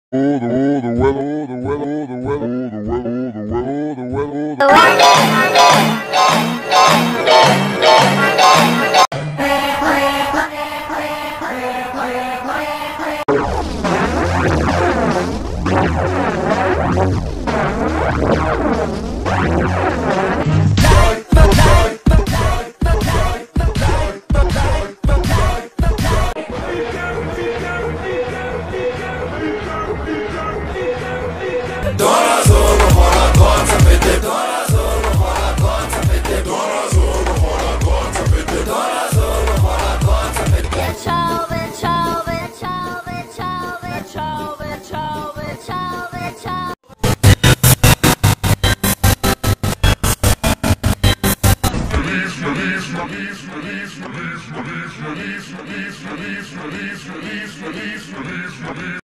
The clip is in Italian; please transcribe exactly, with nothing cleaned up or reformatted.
Oh, the weather, the weather, the weather, the weather, the weather, the weather, the weather, the weather. Release, release, release, release, release, release, release, release, release, release, release, release.